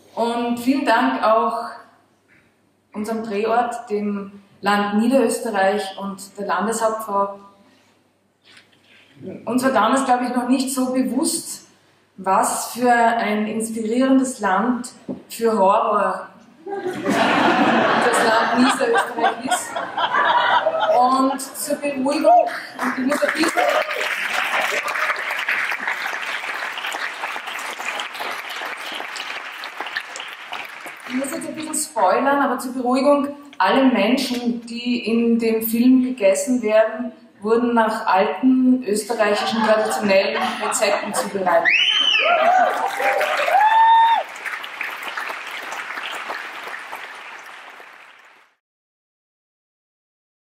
Und vielen Dank auch unserem Drehort, dem Land Niederösterreich und der Landeshauptfrau. Uns war damals, glaube ich, noch nicht so bewusst, was für ein inspirierendes Land für Horror das Land Niederösterreich ist. Und zur Beruhigung, und ich muss jetzt ein bisschen spoilern, aber zur Beruhigung, alle Menschen, die in dem Film gegessen werden, wurden nach alten österreichischen traditionellen Rezepten zubereitet.